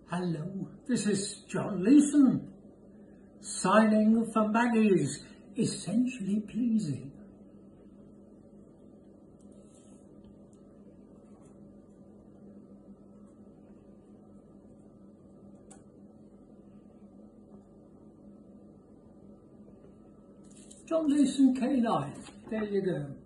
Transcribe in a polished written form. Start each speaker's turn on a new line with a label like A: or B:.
A: Hello, this is John Leeson, signing for Maggie's Essentially Pleasing. John Leeson K9, there you go.